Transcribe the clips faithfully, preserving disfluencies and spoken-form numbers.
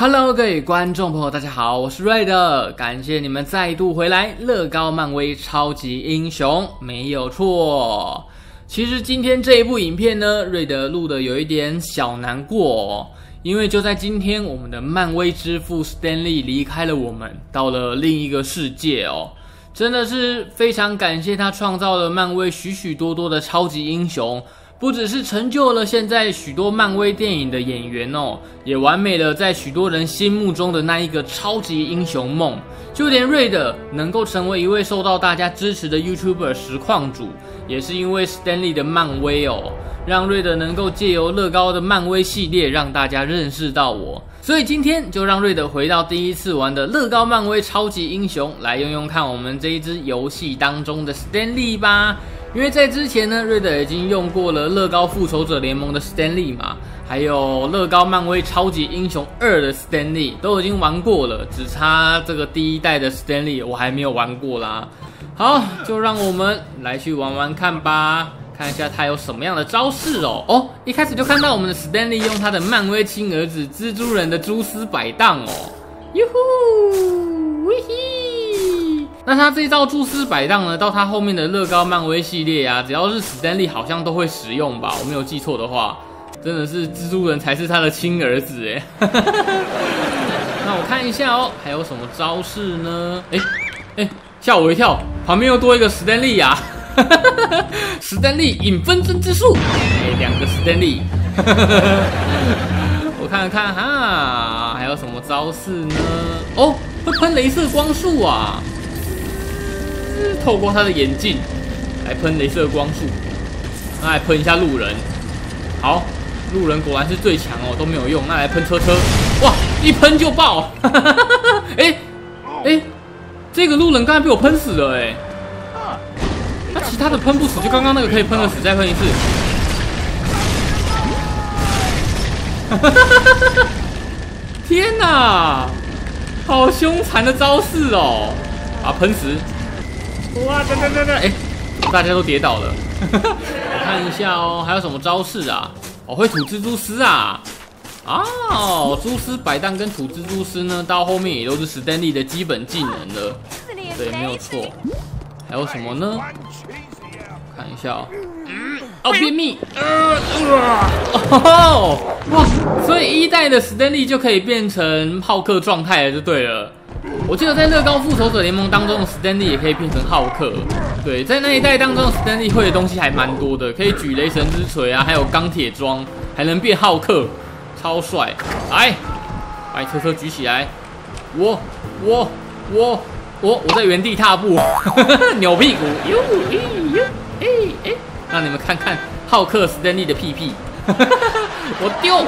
Hello， 各位观众朋友，大家好，我是瑞德，感谢你们再度回来。乐高漫威超级英雄没有错。其实今天这一部影片呢，瑞德录的有一点小难过哦，因为就在今天，我们的漫威之父 Stan Lee 离开了我们，到了另一个世界哦。真的是非常感谢他创造了漫威许许多多的超级英雄。不只是成就了现在许多漫威电影的演员哦，也完美了在许多人心目中的那一个超级英雄梦。就连瑞德能够成为一位受到大家支持的 YouTuber 实况主，也是因为 Stan Lee 的漫威哦，让瑞德能够借由乐高的漫威系列让大家认识到我。所以今天就让瑞德回到第一次玩的乐高漫威超级英雄，来用用看我们这一支游戏当中的 Stan Lee 吧。因为在之前呢，瑞德已经用过了乐高复仇者联盟的 Stan Lee 嘛，还有乐高漫威超级英雄二的 Stan Lee 都已经玩过了，只差这个第一代的 Stan Lee 我还没有玩过啦。好，就让我们来去玩玩看吧，看一下他有什么样的招式哦。哦，一开始就看到我们的 Stan Lee 用他的漫威亲儿子蜘蛛人的蛛丝摆荡哦，哟呼，喂嘿。那他这招蛛丝摆荡呢，到他后面的乐高漫威系列啊，只要是 Stan Lee 好像都会使用吧，我没有记错的话，真的是蜘蛛人才是他的亲儿子哎。那我看一下哦，还有什么招式呢？哎哎，吓我一跳，旁边又多一个 Stan Lee 啊！Stan Lee 引分身之术，哎，两个 Stan Lee。我看看哈，还有什么招式呢？哦，会喷雷射光束啊！透过他的眼镜来喷雷射光束，那来喷一下路人。好，路人果然是最强哦，都没有用。那来喷车车，哇，一喷就爆！哎哎，这个路人刚才被我喷死了哎。那其他的喷不死，就刚刚那个可以喷得死，再喷一次。天哪，好凶残的招式哦！把它喷死。哇，等等等等，哎，大家都跌倒了。我看一下哦，还有什么招式啊？哦，会吐蜘蛛丝啊！哦，蛛丝摆荡跟吐蜘蛛丝呢，到后面也都是 Stan Lee 的基本技能了。对，没有错。还有什么呢？看一下哦。哦，便秘。呃，哦，哇！所以一代的 Stan Lee 就可以变成浩克状态了，就对了。我记得在乐高复仇者联盟当中的 Stan Lee 也可以变成浩克，对，在那一代当中 Stan Lee 会的东西还蛮多的，可以举雷神之锤啊，还有钢铁装，还能变浩克，超帅！来，把车车举起来，我我我我我在原地踏步，扭屁股，呦呦呦，哎哎，让你们看看浩克 Stan Lee 的屁屁，我丢！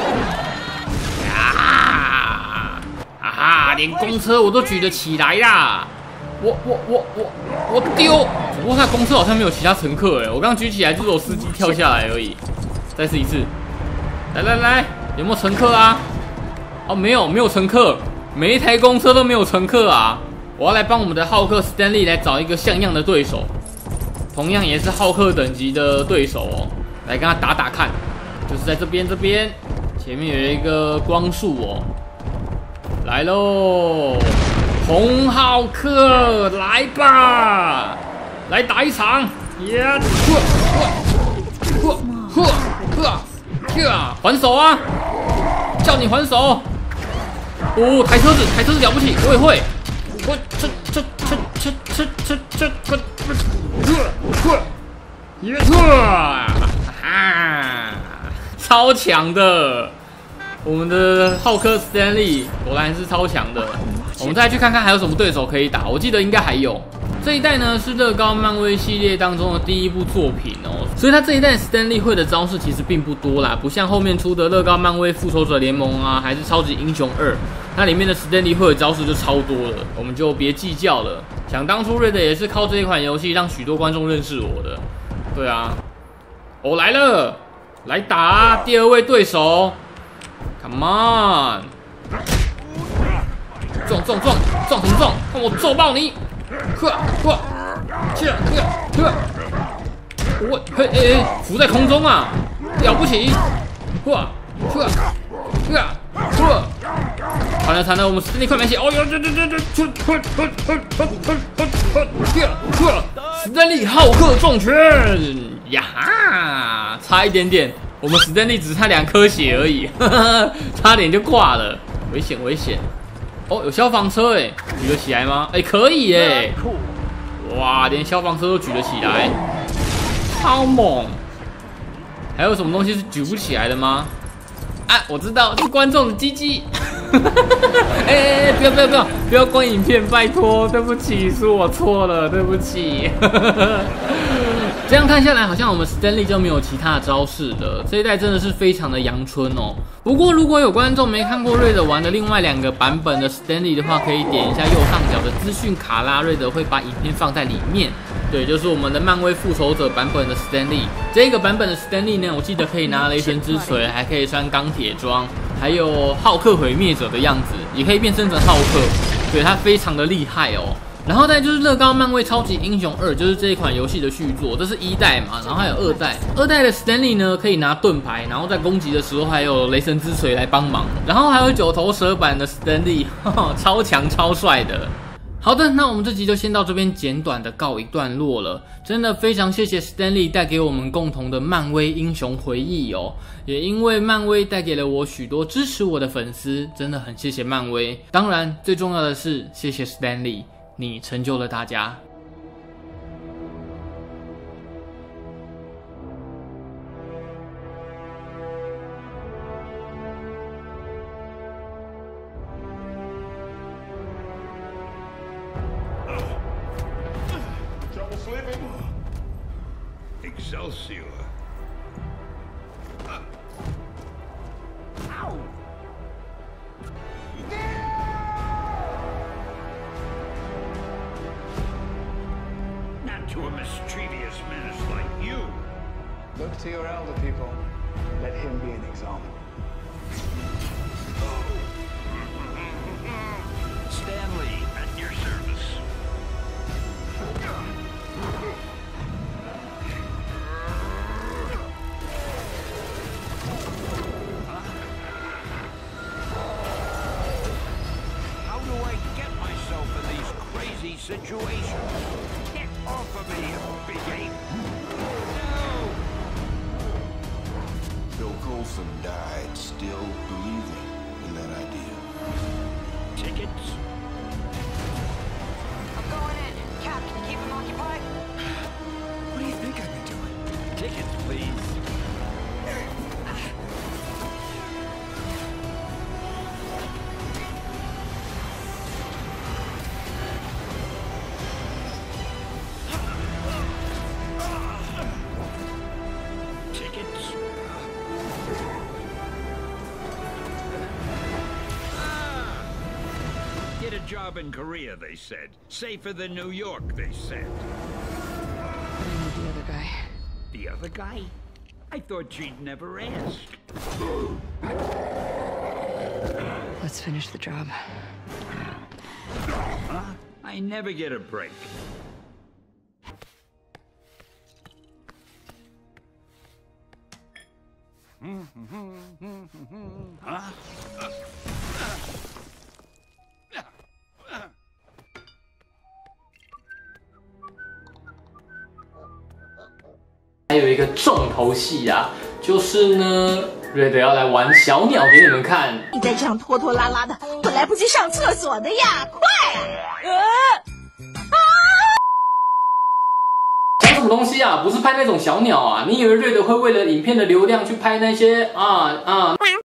啊！连公车我都举得起来啦！我我我我我丢！不过那公车好像没有其他乘客哎，我刚举起来就是我司机跳下来而已。再试一次，来来来，有没有乘客啊？哦，没有，没有乘客，每一台公车都没有乘客啊！我要来帮我们的浩克 Stan Lee 来找一个像样的对手，同样也是浩克等级的对手哦，来跟他打打看。就是在这边这边，前面有一个光束哦。来喽，红浩克，来吧，来打一场！呀，呵，呵，呵，呵，呵，还手啊！叫你还手！哦，抬车子，抬车子了不起，我也会。我这这这这这这这这，呵呵，耶呵，啊，超强的！我们的浩克 Stan Lee 果然是超强的，我们再去看看还有什么对手可以打。我记得应该还有这一代呢，是乐高漫威系列当中的第一部作品哦，所以他这一代 Stan Lee 会的招式其实并不多啦，不像后面出的乐高漫威复仇者联盟啊，还是超级英雄二，它里面的 Stan Lee 会的招式就超多了，我们就别计较了。想当初瑞德也是靠这一款游戏让许多观众认识我的，对啊，我来了，来打啊，第二位对手。Come on！ 撞撞撞撞什么撞？看我揍爆你！呵呵，切呵呵，我嘿哎哎，浮在空中啊，了不起！呵呵呵呵， 惨了惨了，我们史丹利快没血！哦呦，这这这这，出出出出出出出！史丹利浩克重拳呀哈，差一点点，我们史丹利只差两颗血而已，差点就挂了，危险危险！哦，有消防车哎，举得起来吗？哎，可以哎！哇，连消防车都举得起来，超猛！还有什么东西是举不起来的吗？啊，我知道是观众的鸡鸡。哎哎哎，不要不要不要不要关影片，拜托，对不起，是我错了，对不起。这样看下来，好像我们 Stanley 就没有其他的招式了。这一代真的是非常的阳春哦。不过如果有观众没看过瑞德玩的另外两个版本的 Stanley 的话，可以点一下右上角的资讯卡拉，瑞德会把影片放在里面。对，就是我们的漫威复仇者版本的 Stanley。这个版本的 Stanley 呢，我记得可以拿雷神之锤，还可以穿钢铁装，还有浩克毁灭者的样子，也可以变身成浩克。对，他非常的厉害哦。然后再就是乐高漫威超级英雄二，就是这一款游戏的续作，这是一代嘛，然后还有二代。二代的 Stanley 呢，可以拿盾牌，然后在攻击的时候还有雷神之锤来帮忙。然后还有九头蛇版的 Stanley， 超强超帅的。好的，那我们这集就先到这边简短的告一段落了。真的非常谢谢 Stanley 带给我们共同的漫威英雄回忆哦，也因为漫威带给了我许多支持我的粉丝，真的很谢谢漫威。当然，最重要的是谢谢 Stanley， 你成就了大家。 Excelsior. Ow! Not to a mischievous menace like you. Look to your elder people. Let him be an example. Stanley, at your service. Situation. Get off of me, you big ape! No! Bill Coulson died still believing in that idea. Tickets? I'm going in. Cap, can you keep him occupied? What do you think I've been doing? Tickets, please. Get a job in Korea, they said. Safer than New York, they said. I need the other guy. The other guy? I thought she'd never ask. Let's finish the job. Huh? I never get a break. Huh? 还有一个重头戏啊，就是呢，瑞德要来玩小鸟给你们看。 你再这样拖拖拉拉的，我来不及上厕所的呀！快！呃，啊！ 讲什么东西啊？不是拍那种小鸟啊！你以为瑞德会为了影片的流量去拍那些啊啊